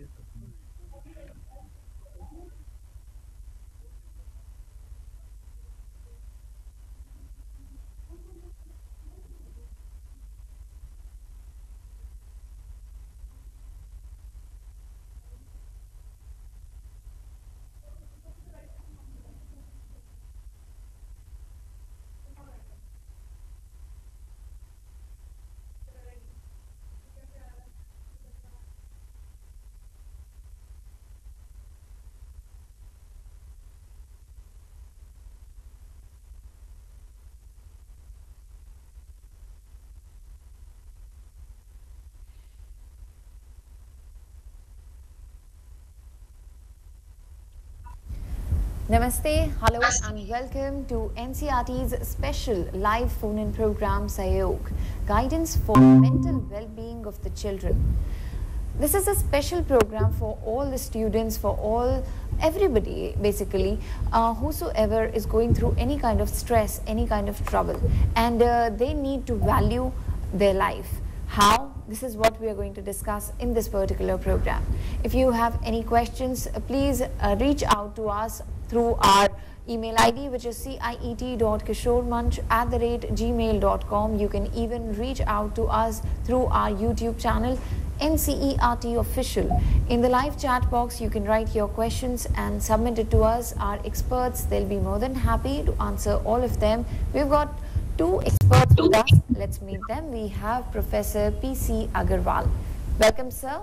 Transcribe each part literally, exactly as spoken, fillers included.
Namaste, hello and welcome to N C R T's special live phone-in program Sahyog, Guidance for Mental Well-Being of the Children. This is a special program for all the students, for all, everybody basically, uh, whosoever is going through any kind of stress, any kind of trouble, and uh, they need to value their life. How? This is what we are going to discuss in this particular program. If you have any questions, uh, please uh, reach out to us through our email I D, which is ciet dot kishormanch at the rate gmail dot com. You can even reach out to us through our YouTube channel, N C E R T Official. In the live chat box, you can write your questions and submit it to us. Our experts, they'll be more than happy to answer all of them. We've got two experts with us. Let's meet them. We have Professor P C Agarwal. Welcome, sir.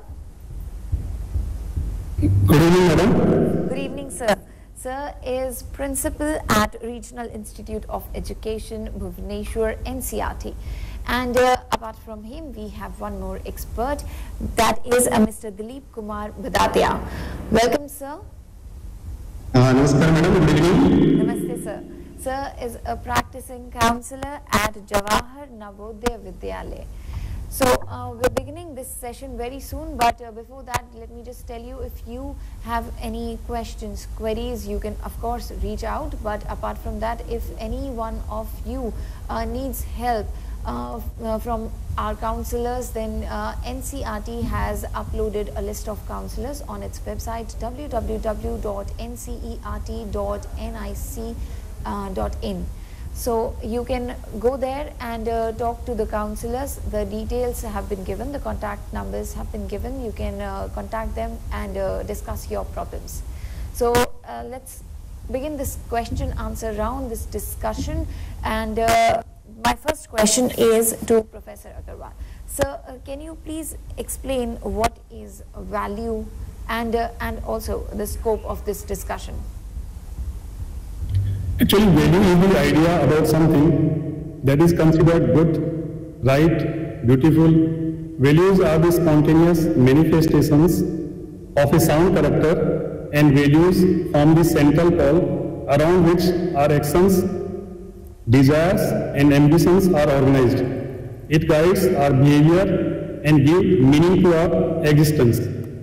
Good evening, madam. Good evening, sir. Sir is principal at Regional Institute of Education, Bhubaneswar, N C R T. And uh, apart from him, we have one more expert, that is uh, Mister Dilip Kumar Badatia. Welcome, sir. Uh, namaskar, madam. Good evening. Namaste, sir. Sir is a practicing counselor at Jawahar Navodaya Vidyalaya. So uh, we're beginning this session very soon, but uh, before that, let me just tell you, if you have any questions, queries, you can of course reach out. But apart from that, if any one of you uh, needs help uh, uh, from our counselors, then uh, N C R T has uploaded a list of counselors on its website w w w dot n c e r t dot nic dot in. So you can go there and uh, talk to the counselors. The details have been given, the contact numbers have been given. You can uh, contact them and uh, discuss your problems. So uh, let's begin this question answer round, this discussion. And uh, my first question is to Professor Agarwal. Sir, uh, can you please explain what is value and, uh, and also the scope of this discussion? Actually, value is the idea about something that is considered good, right, beautiful. Values are the spontaneous manifestations of a sound character, and values form the central pole around which our actions, desires and ambitions are organized. It guides our behavior and gives meaning to our existence.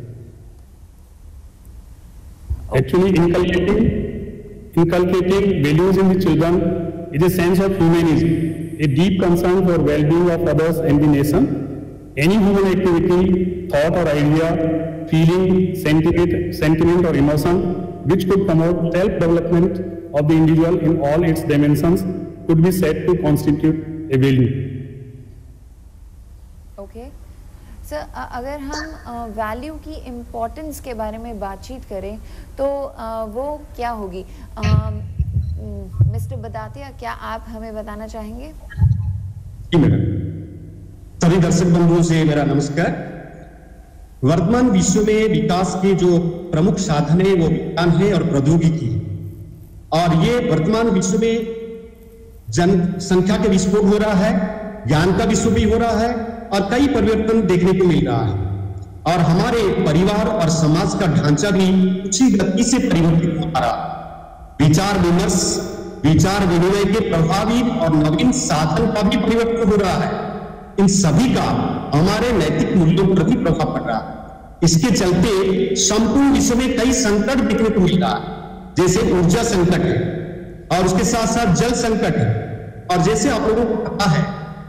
Actually, inculcating Inculcating values in the children is a sense of humanism, a deep concern for well-being of others and the nation. Any human activity, thought or idea, feeling, sentiment, sentiment or emotion which could promote self-development of the individual in all its dimensions could be said to constitute a value. Okay. Sir अगर हम value की importance के बारे में बातचीत करें तो uh, वो क्या होगी? मिस्टर बदातिया, क्या आप हमें बताना चाहेंगे? जी मैडम। सभी दर्शक बंधुओं से मेरा नमस्कार। वर्तमान विश्व में विकास के जो प्रमुख साधन है वो विज्ञान है और प्रौद्योगिकी है, और ये वर्तमान विश्व में जनसंख्या के विस्फोट हो रहा है, ज्ञान का विश्व भी हो रहा है और कई परिवर्तन देखने को मिल रहा है, और हमारे परिवार और समाज का ढांचा भी उसी गति से परिवर्तित होता रहा। विचार विमर्श, विचार विनिमय के प्रभावी और नवीन साधन का भी परिवर्तन हो रहा है। इन सभी का हमारे नैतिक मूल्यों पर भी प्रभाव पड़ रहा है। इसके चलते संपूर्ण विश्व में कई संकट देखने को मिल रहा है, जैसे ऊर्जा संकट है और उसके साथ साथ जल संकट है, और जैसे आप लोगों को पता है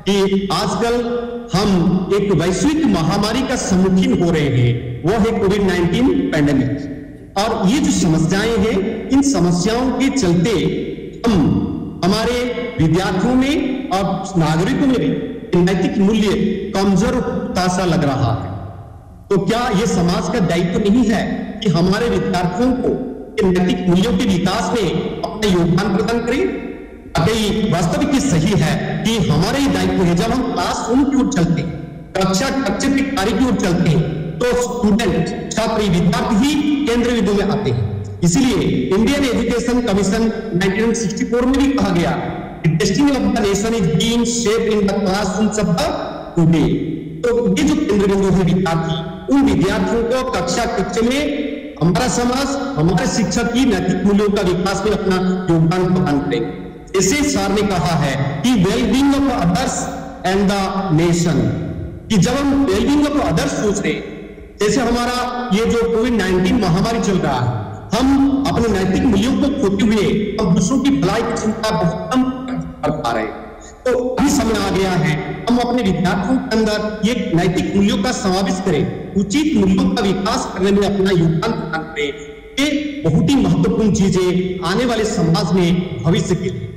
कि आजकल हम एक वैश्विक महामारी का सम्मुखीन हो रहे हैं, वो है कोविड नाइनटीन पैंडेमिक। और ये जो समस्याएं हैं, इन समस्याओं के चलते हम हमारे विद्यार्थियों में और नागरिकों में भी नैतिक मूल्य कमजोर होता सा लग रहा है। तो क्या ये समाज का दायित्व नहीं है कि हमारे विद्यार्थियों को नैतिक मूल्यों के विकास में अपना योगदान प्रदान करें? कई वास्तविक सही है कि हमारे ही दायित्व है। जब हम क्लासरूम की ओर चलते हैं, कक्षा कक्षा के कार्य की ओर चलते हैं, तो स्टूडेंट छात्र विद्यार्थी ही केंद्र बिंदु में आते हैं। इसीलिए Indian education commission nineteen sixty four में भी कहा गया, destiny of the nation is being shaped in the classrooms of the today. तो ये जो केंद्र बिंदु है विद्यार्थी, उन विद्यार्थियों को कक्षा कक्षा में हमारा समाज, हमारे शिक्षक की नैतिक मूल्यों का विकास में अपना योगदान प्रदान करेंगे। इसे सर ने कहा है कि wellbeing of others and the nation, कि जब हम वेलबींग ऑफ अदर्स सोच रहे, जैसे हमारा ये जो कोविड नाइनटीन महामारी चल रहा है, हम अपने नैतिक मूल्यों को खोते हुए हम दूसरों की भलाई की चिंता बहुत कम कर पा रहे हैं। तो अभी समय आ गया है हम अपने विद्यार्थियों के अंदर ये नैतिक मूल्यों का समावेश करें, उचित मूल्यों का विकास करने में अपना योगदान प्रदान करें। ये बहुत ही महत्वपूर्ण चीजें आने वाले समाज में भविष्य के लिए।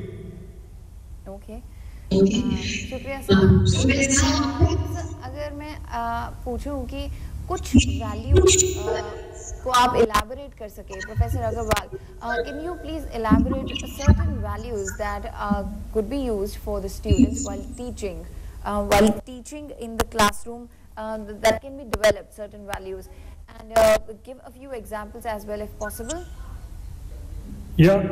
शुक्रिया सर। अगर मैं पूछूं कि कुछ वैल्यूज को आप इलाबोरेट कर सके, professor Agarwal, can you please elaborate certain values that could be used for the students while teaching, uh, while teaching in the classroom, uh, that can be developed, certain values, and uh, give a few examples as well if possible. Yeah.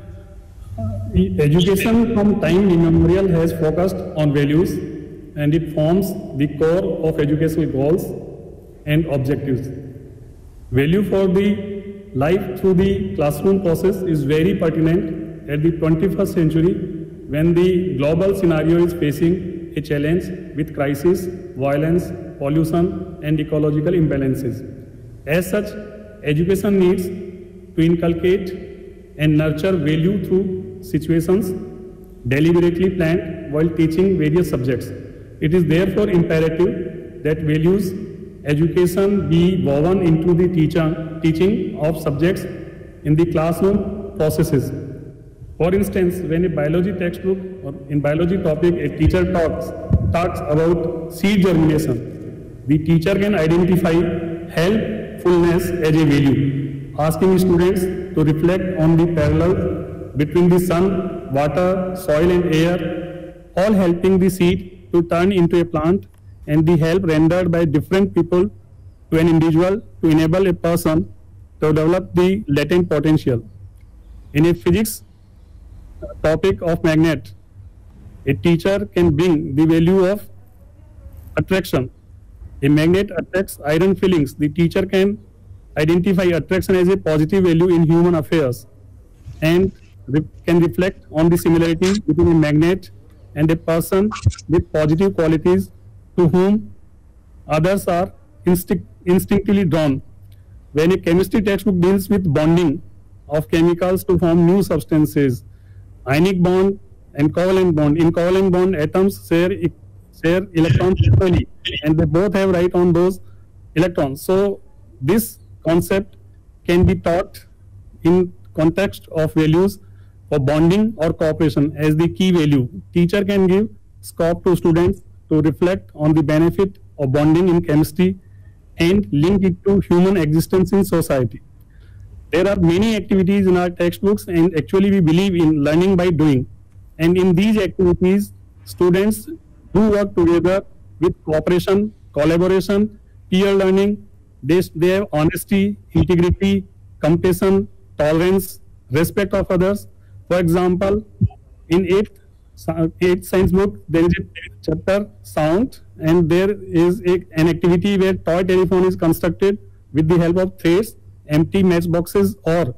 Education from time immemorial has focused on values, and it forms the core of educational goals and objectives. Value for the life through the classroom process is very pertinent at the twenty-first century, when the global scenario is facing a challenge with crisis, violence, pollution, and ecological imbalances. As such, education needs to inculcate and nurture value through situations deliberately planned while teaching various subjects. It is therefore imperative that values education be woven into the teacher, teaching of subjects in the classroom processes. For instance, when a biology textbook or in biology topic a teacher talks, talks about seed germination, the teacher can identify helpfulness as a value, asking students to reflect on the parallels between the sun, water, soil and air, all helping the seed to turn into a plant, and the help rendered by different people to an individual to enable a person to develop the latent potential. In a physics topic of magnet, a teacher can bring the value of attraction. A magnet attracts iron filings. The teacher can identify attraction as a positive value in human affairs, and re can reflect on the similarity between a magnet and a person with positive qualities to whom others are instinct instinctively drawn. When a chemistry textbook deals with bonding of chemicals to form new substances, ionic bond and covalent bond. In covalent bond, atoms share share electrons equally, and they both have right on those electrons. So this concept can be taught in context of values for bonding or cooperation as the key value. Teacher can give scope to students to reflect on the benefit of bonding in chemistry and link it to human existence in society. There are many activities in our textbooks, and actually we believe in learning by doing. And in these activities, students do work together with cooperation, collaboration, peer learning. They, they have honesty, integrity, compassion, tolerance, respect of others. For example, in eighth, eighth science book, there is a chapter sound, and there is a, an activity where toy telephone is constructed with the help of threads, empty matchboxes or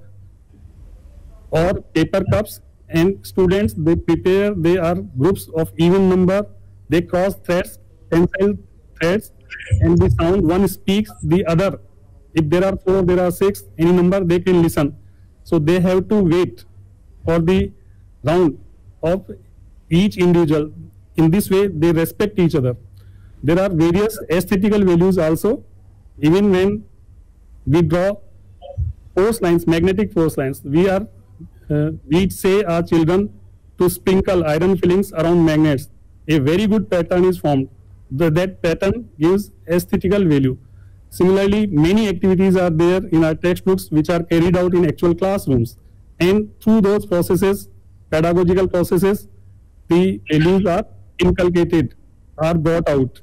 or paper cups, and students, they prepare, they are groups of even number, they cross threads, tensile threads, and the sound one speaks, the other, if there are four, there are six, any number, they can listen. So they have to wait for the round of each individual. in this way they respect each other. There are various aesthetical values also. Even when we draw force lines, magnetic force lines, we are uh, we say our children to sprinkle iron fillings around magnets. A very good pattern is formed. The, that pattern gives aesthetical value. Similarly, many activities are there in our textbooks which are carried out in actual classrooms. And through those processes, pedagogical processes, the values are inculcated, are brought out.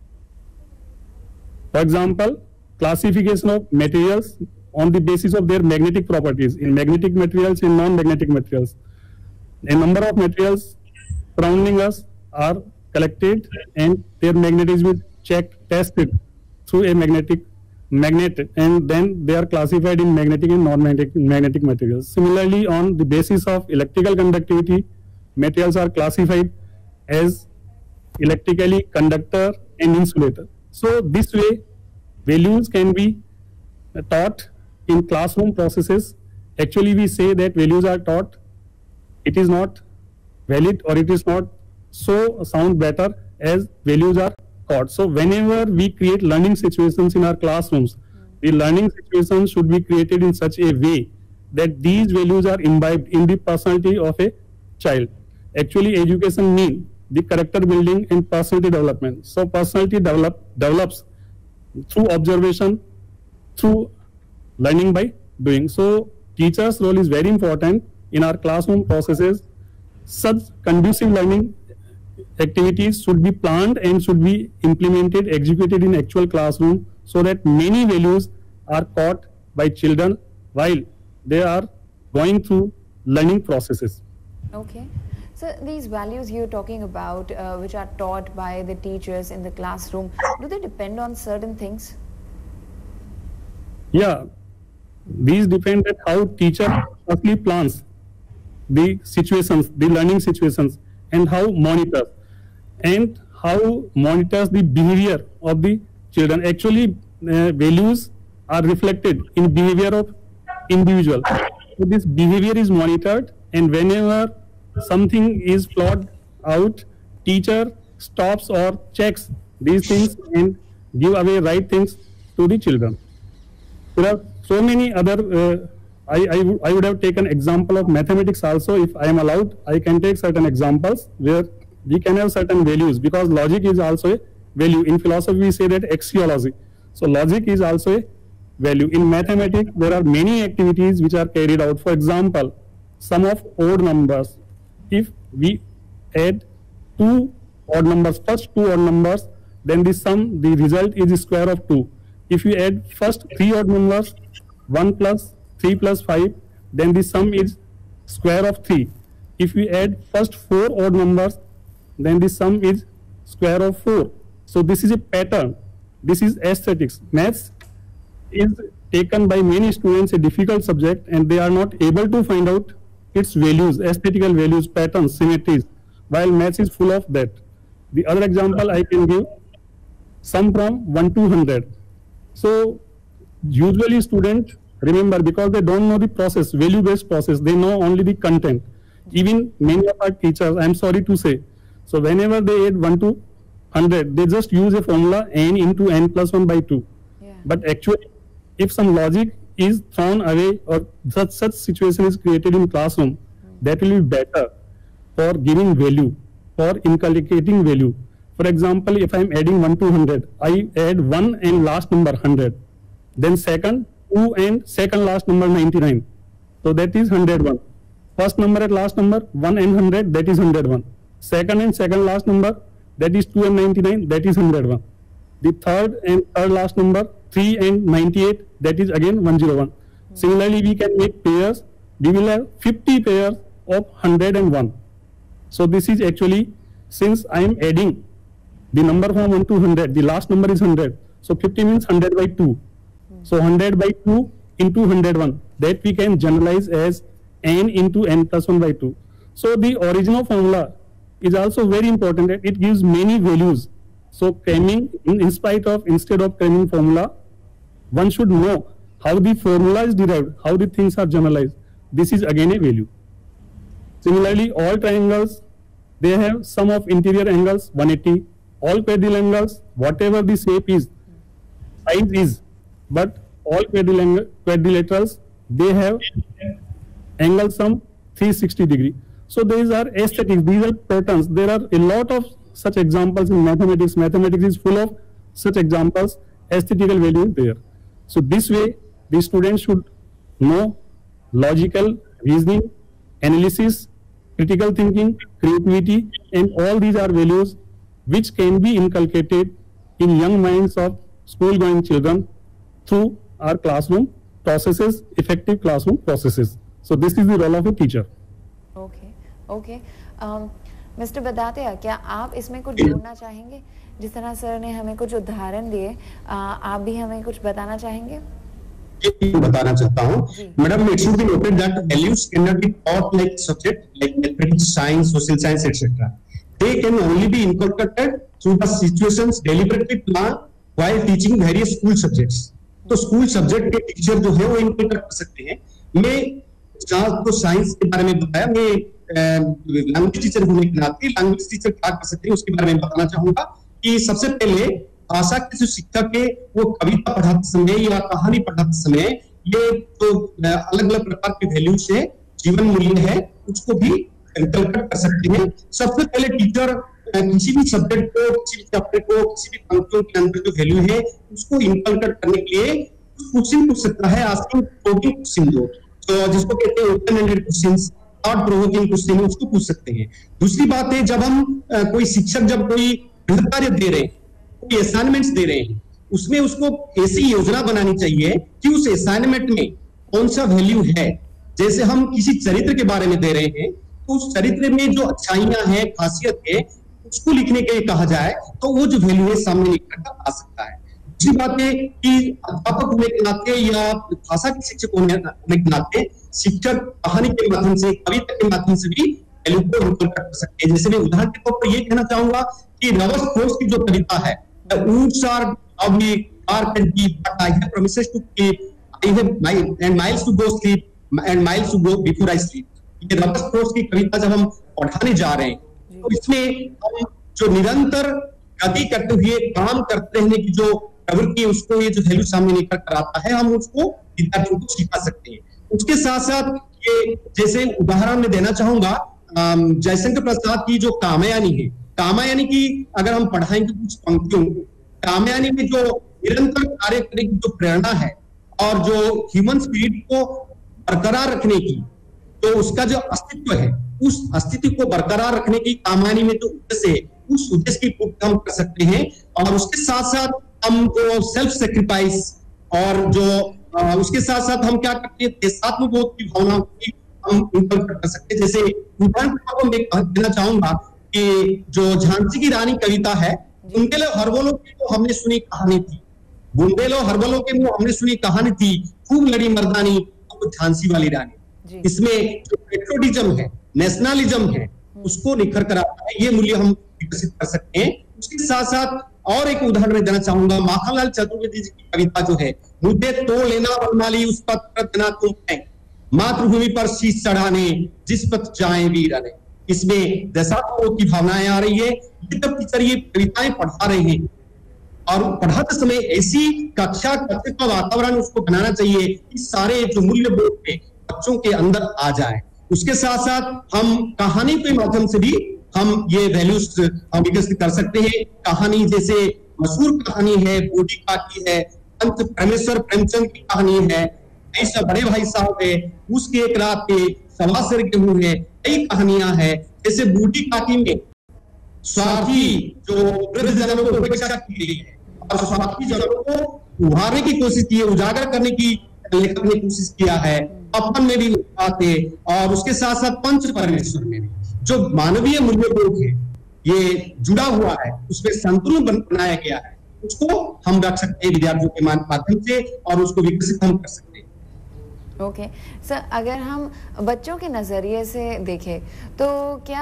For example, classification of materials on the basis of their magnetic properties, in magnetic materials, in non-magnetic materials. A number of materials surrounding us are collected and their magnetism is checked, tested through a magnetic magnet, and then they are classified in magnetic and non-magnetic magnetic materials. Similarly, on the basis of electrical conductivity, materials are classified as electrically conductor and insulator. So this way, values can be taught in classroom processes. Actually, we say that values are taught. It is not valid, or it is not so sound better as values are taught. So whenever we create learning situations in our classrooms, the learning situations should be created in such a way that these values are imbibed in the personality of a child. Actually, education means the character building and personality development. So personality develop, develops through observation, through learning by doing. So teacher's role is very important in our classroom processes. Such conducive learning activities should be planned and should be implemented, executed in actual classroom, so that many values are caught by children while they are going through learning processes. Okay. So these values you're talking about, uh, which are taught by the teachers in the classroom, do they depend on certain things? Yeah, these depend on how teacher firstly plans the situations, the learning situations, and how monitors, and how monitors the behavior of the children. Actually, uh, values are reflected in behavior of individual. So this behavior is monitored, and whenever something is flawed out, teacher stops or checks these things and give away right things to the children. There are so many other, uh, I, I, I would have taken example of mathematics also. If I am allowed, I can take certain examples where we can have certain values, because logic is also a value. In philosophy, we say that axiology. So logic is also a value. In mathematics, there are many activities which are carried out. For example, sum of odd numbers. If we add two odd numbers, first two odd numbers, then the sum, the result is the square of two. If you add first three odd numbers, one plus three plus five, then the sum is square of three. If we add first four odd numbers, then the sum is square of four. So this is a pattern. This is aesthetics. Maths is taken by many students a difficult subject, and they are not able to find out its values, aesthetical values, patterns, symmetries, while maths is full of that. The other example I can give, sum from one to one hundred. So usually students remember, because they don't know the process, value-based process, they know only the content. Even many of our teachers, I'm sorry to say, so whenever they add one to one hundred, they just use a formula n into n plus one by two. Yeah. But actually, if some logic is thrown away, or such, such situation is created in classroom, mm. that will be better for giving value, for inculcating value. For example, if I am adding one to one hundred, I add one and last number one hundred. Then second, two and second last number ninety-nine. So that is one hundred one. First number and last number, one and one hundred, that is one hundred one. Second and second last number, that is two and ninety-nine, that is one hundred one. The third and third last number, three and ninety-eight, that is again one hundred one. Mm. Similarly, we can make pairs. We will have fifty pairs of one hundred one. So this is actually, since I am adding the number from one to one hundred, the last number is one hundred. So fifty means one hundred by two. Mm. So one hundred by two into one hundred one. That we can generalize as n into n plus one by two. So the original formula is also very important. It gives many values. So cramming, in, in spite of, instead of cramming formula, one should know how the formula is derived, how the things are generalized. This is again a value. Similarly, all triangles they have sum of interior angles one eighty, all quadrilateral angles, whatever the shape is, size is, but all quadrilaterals, they have angle sum three hundred sixty degree. So these are aesthetics, these are patterns. There are a lot of such examples in mathematics. Mathematics is full of such examples, aesthetical values there. So this way, the students should know logical reasoning, analysis, critical thinking, creativity, and all these are values which can be inculcated in young minds of school-going children through our classroom processes, effective classroom processes. So this is the role of a teacher. Okay, okay. Um, mister Badatia, क्या आप इसमें कुछ जोड़ना चाहेंगे? जिस तरह sir ने हमें कुछ उदाहरण दिए, आप भी हमें कुछ बताना चाहेंगे? बताना चाहता हूँ madam, it should be noted that values cannot be taught like subject like mathematics, science, social science, et cetera. They can only be inculcated through the situations deliberately planned while teaching various school subjects. तो school subject के teacher जो है वो inculcate कर सकते हैं. मैं जहाँ तो साइंस के बारे में बताया, मैं लैंग्वेज टीचर होने के नाते लैंग्वेज टीचर क्या कर सकते हैं उसके बारे में बताना चाहूंगा कि सबसे पहले भाषा के जो शिक्षक है वो कविता पढ़ाते समय या कहानी पढ़ाते समय ये तो अलग अलग प्रकार के वैल्यूज है, जीवन मूल्य है, उसको भी इनकल्केट कर सकते हैं. सबसे पहले टीचर किसी भी सब्जेक्ट को, किसी भी चैप्टर को, किसी भी पंक्तियों के अंदर जो वैल्यू है उसको इनकल्केट करने के लिए क्वेश्चन पूछ सकता है, आस्किंग प्रोवोकिंग क्वेश्चन, जो तो जिसको कहते हैं open ended questions, thought provoking question, उसको पूछ सकते हैं. दूसरी बात है, जब हम कोई शिक्षक जब कोई कार्य दे रहे हैं, कोई असाइनमेंट्स दे रहे हैं, उसमें उसको ऐसी योजना बनानी चाहिए कि उस असाइनमेंट में कौन सा वैल्यू है. जैसे हम किसी चरित्र के बारे में दे रहे हैं तो उस चरित्र में जो अच्छाइयां हैं, खासियत है, उसको लिखने के लिए कहा जाए तो वो जो वैल्यू है सामने निकल कर आ सकता है. दूसरी बात है कि अध्यापक होने के नाते या भाषा के शिक्षक होने के नाते शिक्षक कहानी के माध्यम से, कविता के माध्यम से भी वैल्यू को इनकल्केट कर सकते हैं. जैसे मैं उदाहरण के तौर पर ये कहना चाहूंगा कि रॉबर्ट फ्रॉस्ट की जो कविता है, The woods are ugly, dark and deep, but I have promises to keep. I have miles and miles to go sleep and miles to go before I sleep. ये रॉबर्ट फ्रॉस्ट की कविता जब हम पढ़ाने जा रहे हैं तो इसमें हम जो निरंतर गति करते हुए काम करते रहने की जो प्रवृत्ति है उसको ये जो वैल्यू सामने निकल कर आता है, हम उसको विद्यार्थियों को सिखा सकते हैं. उसके साथ साथ ये जैसे उदाहरण में देना चाहूंगा जयशंकर प्रसाद की जो कामयानी है, कामयानी की अगर हम पढ़ाएंगे कुछ पंक्तियों, कामयानी में जो निरंतर कार्य करने की जो प्रेरणा है और जो ह्यूमन स्पिरिट को बरकरार रखने की तो उसका जो अस्तित्व है, उस अस्तित्व को बरकरार रखने की कामयानी में जो उद्देश्य है, उस उद्देश्य की पूर्ति हम कर सकते हैं. और उसके साथ साथ हम जो सेल्फ सेक्रीफाइस और जो आ, उसके साथ साथ हम क्या करते हैं, देशात्मबोध की भावना की हम इनकल्केट कर सकते हैं. जैसे उदाहरण के तौर पर मैं देना चाहूंगा कि जो झांसी की रानी कविता है, बुंदेलो हरबोलो की तो हमने सुनी कहानी थी, बुंदेलो हरबोलो के मुंह हमने सुनी कहानी थी, खूब लड़ी मर्दानी तो झांसी वाली रानी. इसमें जो पेट्रोटिज्म है, नेशनलिज्म है, उसको निखर कर आता है. ये मूल्य हम विकसित कर सकते हैं. उसके साथ साथ और एक उदाहरण देना चाहूंगा, माखनलाल चतुर्वेदी जी की कविता जो है, मुझे तो लेना वनमाली उस पथ देना तुम है, मातृभूमि पर शीश चढ़ाने जिस पथ जाए वीर अने. इसमें देशात्मबोध की भावनाएं आ रही है. ये जब टीचर ये कविताएं पढ़ा रहे हैं और पढ़ाते समय ऐसी कक्षा कक्षा का वातावरण उसको बनाना चाहिए कि सारे जो मूल्यबोध है बच्चों के अंदर आ जाए. उसके साथ साथ हम कहानी के माध्यम से भी हम ये वैल्यूज विकसित कर सकते हैं. कहानी जैसे मशहूर कहानी है बूढ़ी काकी है, पंत परमेश्वर प्रेमचंद की कहानी है, ऐसा बड़े भाई साहब है, उसकी एक रात के सवा सिर गेहूं है, कई कहानियां हैं. जैसे बूढ़ी काकी में स्वार्थी जो वृद्धजनों को उपेक्षा की गई है और स्वार्थी जनों को उभारने की कोशिश की है, उजागर करने की लेखक ने कोशिश किया है. अपन में भी आते और उसके साथ साथ पंच परमेश्वर में भी जो मानवीय मूल्यबोध है ये जुड़ा हुआ है, उसमें संतुलन बनाया गया है, उसको हम रख सकते हैं विद्यार्थियों के माध्यम से और उसको विकसित हम कर सकते हैं. ओके सर, अगर हम बच्चों के नज़रिए से देखें तो क्या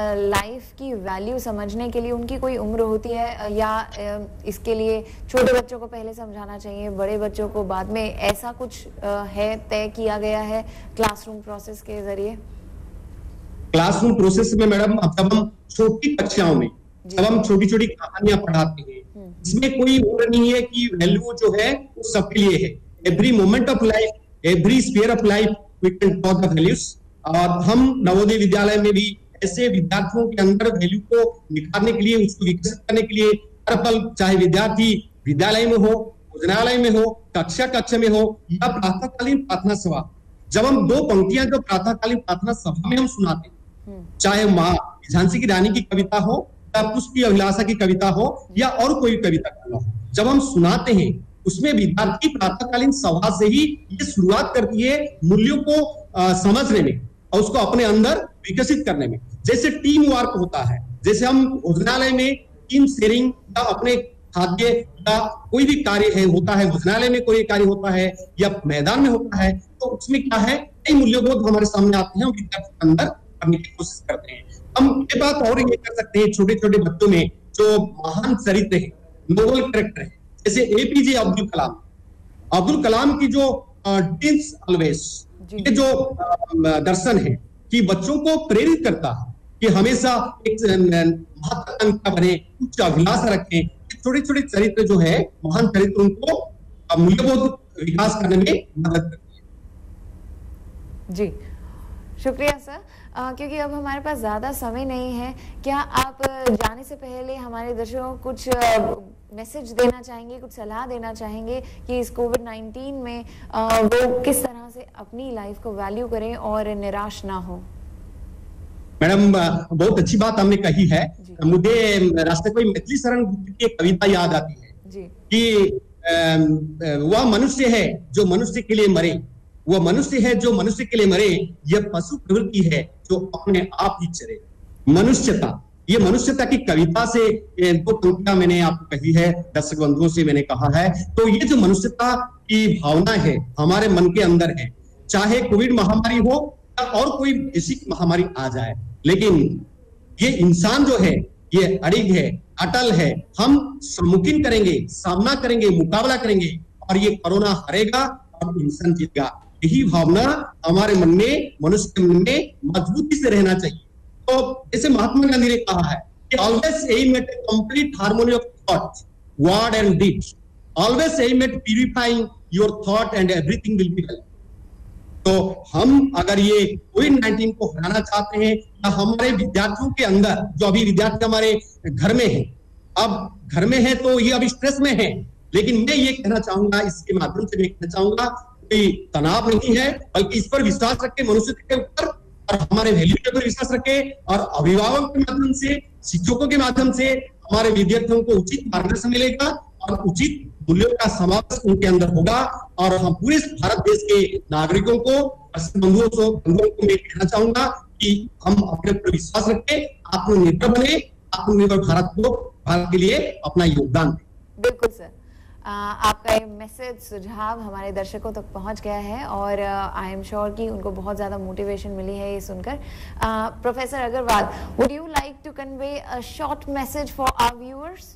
लाइफ की वैल्यू समझने के लिए उनकी कोई उम्र होती है या आ, इसके लिए छोटे बच्चों को पहले समझाना चाहिए, बड़े बच्चों को बाद में, ऐसा कुछ आ, है तय किया गया है क्लासरूम प्रोसेस के जरिए? क्लासरूम प्रोसेस में मैडम जब हम छोटी कक्षाओं में जब हम छोटी छोटी कहानियां पढ़ाते हैं, इसमें कोई उम्र नहीं है कि वैल्यू जो है वो सबके लिए है। Every moment of life, every sphere of life we can talk the values. और हम नवोदय विद्यालय में भी ऐसे विद्यार्थियों के अंदर वैल्यू को निखारने के लिए, उसको विकसित करने के लिए हर पल, चाहे विद्यार्थी विद्यालय में हो, भोजनालय में हो, कक्षा कक्ष में हो या प्रातःकालीन प्रार्थना सभा, जब हम दो पंक्तियां जो प्रातःकालीन प्रार्थना सभा में हम सुनाते हैं, चाहे माँ झांसी की रानी की कविता हो या पुष्प की अभिलाषा की कविता हो या और कोई कविता हो, जब हम सुनाते हैं उसमें विद्यार्थी प्रातःकालीन सभा से ही ये शुरुआत करती है मूल्यों को आ, समझने में और उसको अपने अंदर विकसित करने में। जैसे टीम वर्क होता है, जैसे हम भोजनालय में टीम शेयरिंग या अपने खाद्य या कोई भी कार्य है होता है, भोजनालय में कोई कार्य होता है या मैदान में होता है, तो उसमें क्या है, कई मूल्यबोध हमारे सामने आते हैं और विद्यार्थी के अंदर करने की कोशिश करते हैं। हम ये बात और ये कर सकते हैं, छोटे छोटे बच्चों में जो महान चरित्र है, नोबल कैरेक्टर है, जैसे एपीजे अब्दुल कलाम, अब्दुल कलाम की जो ड्रीम्स ऑलवेज, ये जो दर्शन है कि बच्चों को प्रेरित करता है कि हमेशा एक महत्वाकांक्षा बने, उच्च अभिलाषा रखें। छोटे छोटे चरित्र जो है, महान चरित्र, उनको मूल्यबोध विकास करने में मदद करती है। जी शुक्रिया सर। आ, क्योंकि अब हमारे पास ज़्यादा समय नहीं है, क्या आप जाने से पहले हमारे दर्शकों को कुछ मैसेज देना चाहेंगे, कुछ सलाह देना चाहेंगे कि इस कोविड नाइन्टीन में आ, वो किस तरह से अपनी लाइफ को वैल्यू करें और निराश ना हो? मैडम बहुत अच्छी बात हमने कही है। मुझे राष्ट्रकवि मैथिली शरण गुप्त की एक कविता याद आती है जी। कि वह मनुष्य है जो मनुष्य के लिए मरे, वह मनुष्य है जो मनुष्य के लिए मरे, यह पशु प्रवृत्ति है जो अपने आप ही चरे। मनुष्यता, ये मनुष्यता की कविता से दो पंक्तियां मैंने आपको कही है, दर्शक बंधुओं से मैंने कहा है। तो ये जो मनुष्यता की भावना है हमारे मन के अंदर है, चाहे कोविड महामारी हो या और कोई ऐसी महामारी आ जाए, लेकिन ये इंसान जो है ये अड़िग है, अटल है। हम सम्मुखीन करेंगे, सामना करेंगे, मुकाबला करेंगे और ये कोरोना हारेगा और इंसान जीतेगा। यही भावना हमारे मन में, मनुष्य के मन में मजबूती से रहना चाहिए। तो जैसे महात्मा गांधी ने कहा है कि always aim at complete harmony of thought, word and deed, always aim at purifying your thought and everything will be well. तो हम अगर ये कोविड नाइन्टीन को हराना चाहते हैं, या हमारे विद्यार्थियों के अंदर, जो अभी विद्यार्थी हमारे घर में है, अब घर में है तो ये अभी स्ट्रेस में है, लेकिन मैं ये कहना चाहूंगा, इसके माध्यम से मैं कहना चाहूंगा कोई तनाव नहीं है, बल्कि इस पर विश्वास रखें, मनुष्य के ऊपर और हमारे वैल्यू के ऊपर विश्वास रखें, और अभिभावकों के माध्यम से, शिक्षकों के माध्यम से हमारे विद्यार्थियों को उचित मार्गदर्शन मिलेगा और उचित मूल्यों का समावेश उनके अंदर होगा। और हम पूरे भारत देश के नागरिकों को, बंधुओं को बंधुओं को मैं कहना चाहूंगा कि हम अपने ऊपर विश्वास रखें, आत्मनिर्भर बने, आत्मनिर्भर भारत को, भारत के लिए अपना योगदान दें। बिल्कुल सर, आ, आपका ये मैसेज, सुझाव हमारे दर्शकों तक पहुंच गया है और आई एम श्योर कि उनको बहुत ज़्यादा मोटिवेशन मिली है ये सुनकर। Professor Agarwal, would you like to convey a short message for our viewers?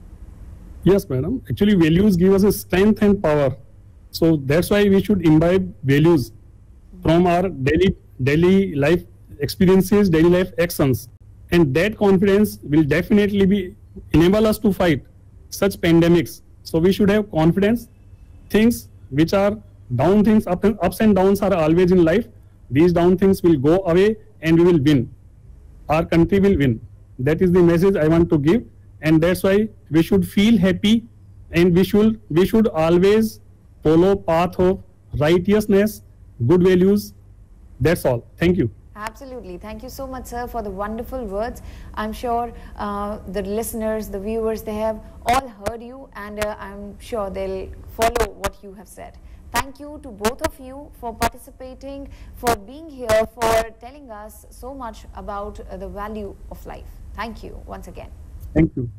Yes, madam. Actually, values give us a strength and power. So that's why we should imbibe values from our daily daily life experiences, daily life actions, and that confidence will definitely be enable us to fight such pandemics. So we should have confidence. Things which are down things, up and, ups and downs are always in life. These down things will go away and we will win. Our country will win. That is the message I want to give. And that's why we should feel happy, and we should we should always follow path of righteousness, good values. That's all. Thank you. Absolutely. Thank you so much, sir, for the wonderful words. I'm sure uh, the listeners, the viewers, they have all heard you, and uh, I'm sure they'll follow what you have said. Thank you to both of you for participating, for being here, for telling us so much about uh, the value of life. Thank you once again. Thank you.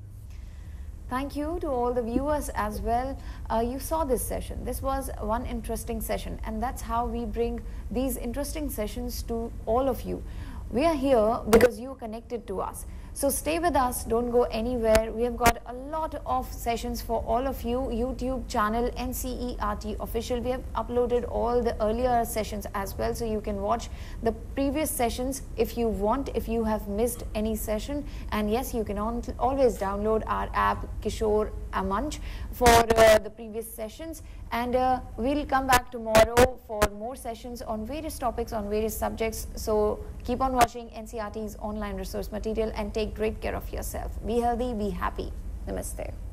Thank you to all the viewers as well. Uh, you saw this session. This was one interesting session, and that's how we bring these interesting sessions to all of you. We are here because you are connected to us. So stay with us, don't go anywhere. We have got a lot of sessions for all of you. YouTube channel N C E R T official. We have uploaded all the earlier sessions as well, so you can watch the previous sessions if you want, if you have missed any session. And yes, you can on, always download our app Kishore Amanch for uh, the previous sessions. And uh, we'll come back tomorrow for more sessions on various topics, on various subjects. So keep on watching N C E R T's online resource material and take great care of yourself. Be healthy, be happy. Namaste.